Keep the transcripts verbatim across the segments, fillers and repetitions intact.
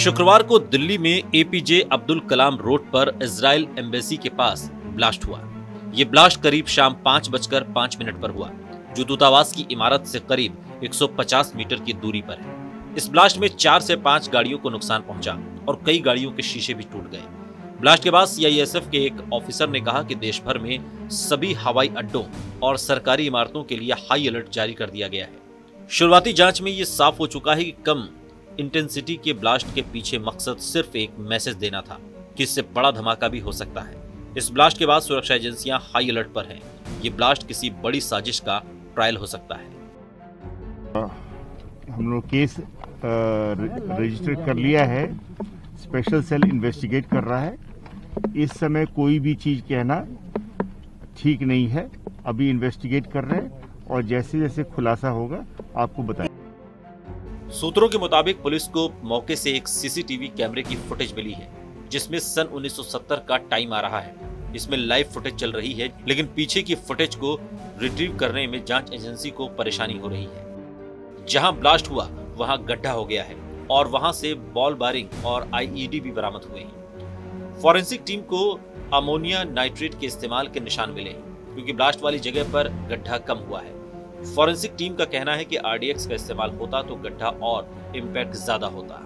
शुक्रवार को दिल्ली में एपीजे अब्दुल कलाम रोड पर इजराइल एम्बेसी के पास ब्लास्ट हुआ। ये ब्लास्ट करीब शाम पाँच बजकर पाँच मिनट पर हुआ, जो दूतावास की इमारत से करीब एक सौ पचास मीटर की दूरी पर है। इस ब्लास्ट में चार से पांच गाड़ियों को नुकसान पहुंचा और कई गाड़ियों के शीशे भी टूट गए। ब्लास्ट के बाद सीआईएसएफ के एक ऑफिसर ने कहा कि देश भर में सभी हवाई अड्डों और सरकारी इमारतों के लिए हाई अलर्ट जारी कर दिया गया है। शुरुआती जांच में ये साफ हो चुका है कि कम इंटेंसिटी के ब्लास्ट के पीछे मकसद सिर्फ एक मैसेज देना था कि इससे बड़ा धमाका भी हो सकता है। इस ब्लास्ट के बाद सुरक्षा एजेंसियां हाई अलर्ट पर हैं। ये ब्लास्ट किसी बड़ी साजिश का ट्रायल हो सकता है। हम लोग केस रजिस्टर कर लिया है, स्पेशल सेल इन्वेस्टिगेट कर रहा है। इस समय कोई भी चीज कहना ठीक नहीं है। अभी इन्वेस्टिगेट कर रहे हैं और जैसे जैसे खुलासा होगा आपको बताएं। सूत्रों के मुताबिक पुलिस को मौके से एक सीसीटीवी कैमरे की फुटेज मिली है, जिसमें सन उन्नीस सौ सत्तर का टाइम आ रहा है। इसमें लाइव फुटेज चल रही है, लेकिन पीछे की फुटेज को रिट्रीव करने में जांच एजेंसी को परेशानी हो रही है। जहां ब्लास्ट हुआ वहां गड्ढा हो गया है और वहां से बॉल बारिंग और आईईडी भी बरामद हुए हैं। फॉरेंसिक टीम को अमोनिया नाइट्रेट के इस्तेमाल के निशान मिले हैं, क्योंकि ब्लास्ट वाली जगह पर गड्ढा कम हुआ है। फॉरेंसिक टीम का कहना है कि आरडीएक्स का इस्तेमाल होता तो गड्ढा और इम्पैक्ट ज्यादा होता।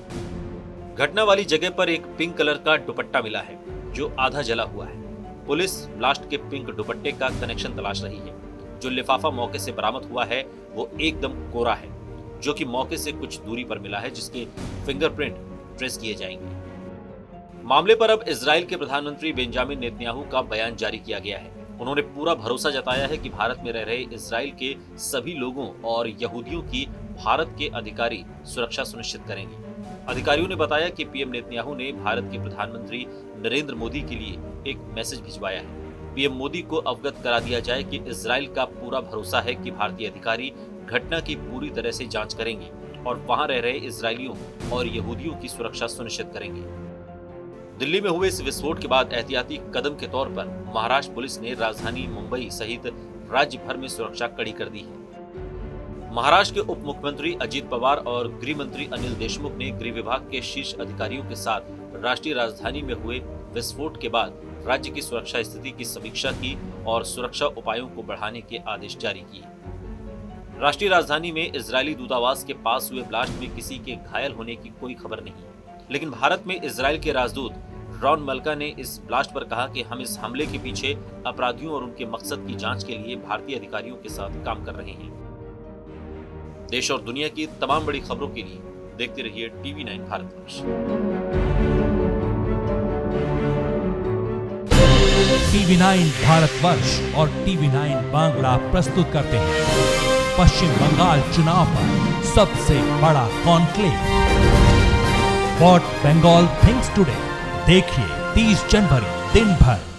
घटना वाली जगह पर एक पिंक कलर का दुपट्टा मिला है, जो आधा जला हुआ है। पुलिस ब्लास्ट के पिंक दुपट्टे का कनेक्शन तलाश रही है। जो लिफाफा मौके से बरामद हुआ है वो एकदम कोरा है, जो कि मौके से कुछ दूरी पर मिला है, जिसके फिंगरप्रिंट ट्रेस किए जाएंगे। मामले पर अब इजराइल के प्रधानमंत्री बेंजामिन नेतन्याहू का बयान जारी किया गया है। उन्होंने पूरा भरोसा जताया है कि भारत में रह रहे इजराइल के सभी लोगों और यहूदियों की भारत के अधिकारी सुरक्षा सुनिश्चित करेंगे। अधिकारियों ने बताया कि पीएम नेतन्याहू ने भारत के प्रधानमंत्री नरेंद्र मोदी के लिए एक मैसेज भिजवाया है। पीएम मोदी को अवगत करा दिया जाए कि इजराइल का पूरा भरोसा है कि भारतीय अधिकारी घटना की पूरी तरह से जांच करेंगे और वहां रह रहे इजरायलियों और यहूदियों की सुरक्षा सुनिश्चित करेंगे। दिल्ली में हुए इस विस्फोट के बाद एहतियाती कदम के तौर पर महाराष्ट्र पुलिस ने राजधानी मुंबई सहित राज्य भर में सुरक्षा कड़ी कर दी है। महाराष्ट्र के उप मुख्यमंत्री अजित पवार और गृह मंत्री अनिल देशमुख ने गृह विभाग के शीर्ष अधिकारियों के साथ राष्ट्रीय राजधानी में हुए विस्फोट के बाद राज्य की सुरक्षा स्थिति की समीक्षा की और सुरक्षा उपायों को बढ़ाने के आदेश जारी किए। राष्ट्रीय राजधानी में इजरायली दूतावास के पास हुए ब्लास्ट में किसी के घायल होने की कोई खबर नहीं, लेकिन भारत में इजराइल के राजदूत रॉन मल्का ने इस ब्लास्ट पर कहा कि हम इस हमले के पीछे अपराधियों और उनके मकसद की जांच के लिए भारतीय अधिकारियों के साथ काम कर रहे हैं। देश और दुनिया की तमाम बड़ी खबरों के लिए देखते रहिए TV nine Bharatvarsh. TV nine Bharatvarsh और टीवी नाइन बांग्ला प्रस्तुत करते हैं पश्चिम बंगाल चुनाव पर सबसे बड़ा conclave what Bengal thinks today. देखिए तीस जनवरी दिन भर